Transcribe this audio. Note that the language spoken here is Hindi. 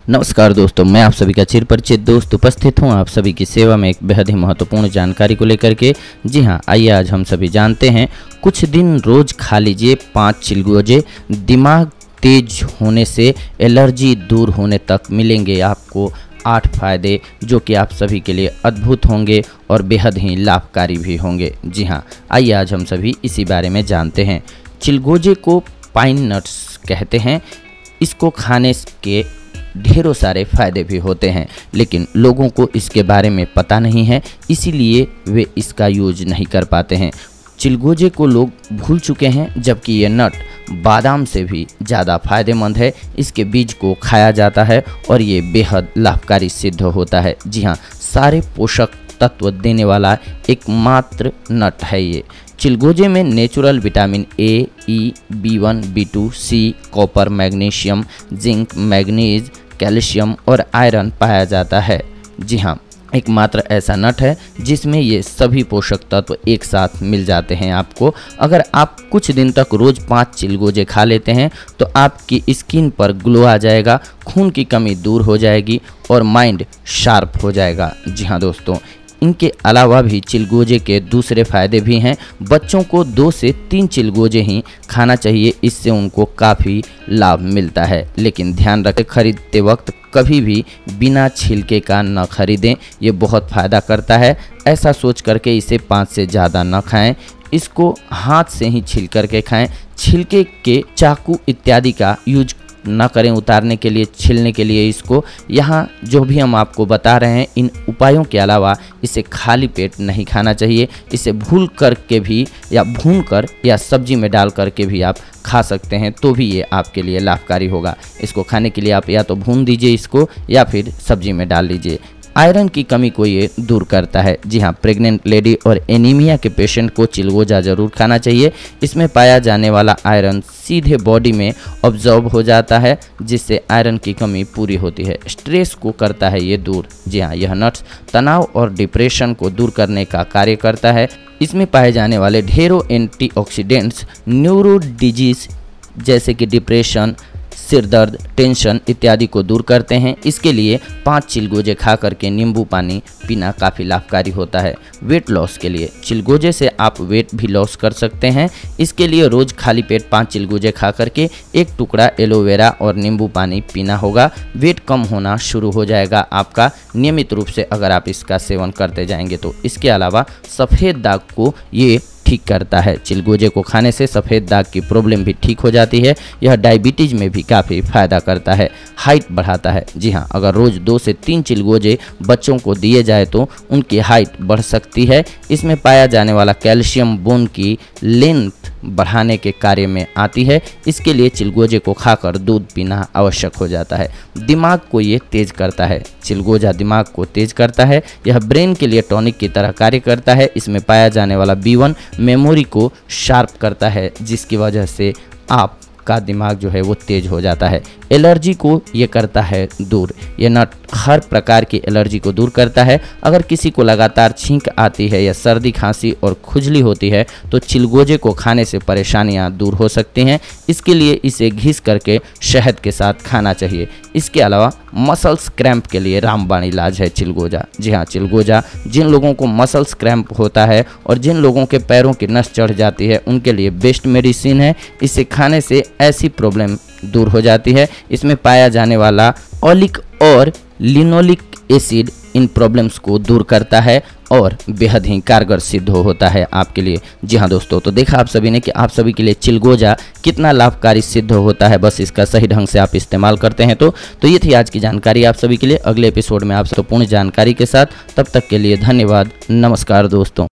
नमस्कार दोस्तों, मैं आप सभी का चिर परिचित दोस्त उपस्थित हूं आप सभी की सेवा में एक बेहद ही महत्वपूर्ण जानकारी को लेकर के। जी हां, आइए आज हम सभी जानते हैं। कुछ दिन रोज खा लीजिए 5 चिलगोजे। दिमाग तेज होने से एलर्जी दूर होने तक मिलेंगे आपको 8 फायदे, जो कि आप सभी के लिए अद्भुत होंगे और बेहद ही लाभकारी भी होंगे। जी हाँ, आइए आज हम सभी इसी बारे में जानते हैं। चिलगोजे को पाइन नट्स कहते हैं। इसको खाने के ढेरों सारे फ़ायदे भी होते हैं, लेकिन लोगों को इसके बारे में पता नहीं है, इसीलिए वे इसका यूज नहीं कर पाते हैं। चिलगोजे को लोग भूल चुके हैं, जबकि ये नट बादाम से भी ज़्यादा फायदेमंद है। इसके बीज को खाया जाता है और ये बेहद लाभकारी सिद्ध होता है। जी हाँ, सारे पोषक तत्व देने वाला एकमात्र नट है ये। चिलगोजे में natural vitamin A, E, B1, B2, C, copper, magnesium, zinc, manganese, calcium और आयरन पाया जाता है। जी हाँ, एकमात्र ऐसा नट है जिसमें ये सभी पोषक तत्व एक साथ मिल जाते हैं आपको। अगर आप कुछ दिन तक रोज़ 5 चिलगोजे खा लेते हैं तो आपकी स्किन पर ग्लो आ जाएगा, खून की कमी दूर हो जाएगी और माइंड शार्प हो जाएगा। जी हाँ दोस्तों, इनके अलावा भी चिलगोजे के दूसरे फ़ायदे भी हैं। बच्चों को 2 से 3 चिलगोजे ही खाना चाहिए, इससे उनको काफ़ी लाभ मिलता है। लेकिन ध्यान रखें, खरीदते वक्त कभी भी बिना छिलके का न खरीदें, ये बहुत फ़ायदा करता है। ऐसा सोच करके इसे 5 से ज़्यादा न खाएं। इसको हाथ से ही छिल करके खाएं। छिलके के चाकू इत्यादि का यूज न करें उतारने के लिए, छीलने के लिए। इसको यहाँ जो भी हम आपको बता रहे हैं, इन उपायों के अलावा इसे खाली पेट नहीं खाना चाहिए। इसे भून करके भी या भून कर या सब्जी में डाल करके भी आप खा सकते हैं, तो भी ये आपके लिए लाभकारी होगा। इसको खाने के लिए आप या तो भून दीजिए इसको या फिर सब्जी में डाल लीजिए। आयरन की कमी को ये दूर करता है। जी हाँ, प्रेग्नेंट लेडी और एनीमिया के पेशेंट को चिलगोजा ज़रूर खाना चाहिए। इसमें पाया जाने वाला आयरन सीधे बॉडी में ऑब्जॉर्ब हो जाता है, जिससे आयरन की कमी पूरी होती है। स्ट्रेस को करता है ये दूर। जी हाँ, यह नट्स तनाव और डिप्रेशन को दूर करने का कार्य करता है। इसमें पाए जाने वाले ढेरों एंटीऑक्सीडेंट्स न्यूरो डिजीज जैसे कि डिप्रेशन, सिर दर्द, टेंशन इत्यादि को दूर करते हैं। इसके लिए 5 चिलगोजे खा करके नींबू पानी पीना काफ़ी लाभकारी होता है। वेट लॉस के लिए चिलगोजे से आप वेट भी लॉस कर सकते हैं। इसके लिए रोज़ खाली पेट 5 चिलगोजे खा करके 1 टुकड़ा एलोवेरा और नींबू पानी पीना होगा। वेट कम होना शुरू हो जाएगा आपका, नियमित रूप से अगर आप इसका सेवन करते जाएंगे तो। इसके अलावा सफ़ेद दाग को ये ठीक करता है। चिलगोजे को खाने से सफ़ेद दाग की प्रॉब्लम भी ठीक हो जाती है। यह डायबिटीज़ में भी काफ़ी फ़ायदा करता है। हाइट बढ़ाता है। जी हाँ, अगर रोज़ 2 से 3 चिलगोजे बच्चों को दिए जाए तो उनकी हाइट बढ़ सकती है। इसमें पाया जाने वाला कैल्शियम बोन की लेंथ बढ़ाने के कार्य में आती है। इसके लिए चिलगोजे को खाकर दूध पीना आवश्यक हो जाता है। दिमाग को ये तेज करता है। चिलगोजा दिमाग को तेज करता है। यह ब्रेन के लिए टॉनिक की तरह कार्य करता है। इसमें पाया जाने वाला B1 मेमोरी को शार्प करता है, जिसकी वजह से आप का दिमाग जो है वो तेज हो जाता है। एलर्जी को ये करता है दूर। ये नट हर प्रकार की एलर्जी को दूर करता है। अगर किसी को लगातार छींक आती है या सर्दी, खांसी और खुजली होती है तो चिलगोजे को खाने से परेशानियां दूर हो सकती हैं। इसके लिए इसे घिस करके शहद के साथ खाना चाहिए। इसके अलावा मसल्स क्रैम्प के लिए रामबाण इलाज है चिलगोजा। जी हाँ, चिलगोजा जिन लोगों को मसल्स क्रैम्प होता है और जिन लोगों के पैरों की नस चढ़ जाती है, उनके लिए बेस्ट मेडिसिन है। इसे खाने से ऐसी प्रॉब्लम दूर हो जाती है। इसमें पाया जाने वाला ओलिक और लिनोलिक एसिड इन प्रॉब्लम्स को दूर करता है और बेहद ही कारगर सिद्ध होता है आपके लिए। जी हाँ दोस्तों, तो देखा आप सभी ने कि आप सभी के लिए चिलगोजा कितना लाभकारी सिद्ध होता है, बस इसका सही ढंग से आप इस्तेमाल करते हैं तो ये थी आज की जानकारी आप सभी के लिए। अगले एपिसोड में आप पूर्ण जानकारी के साथ, तब तक के लिए धन्यवाद। नमस्कार दोस्तों।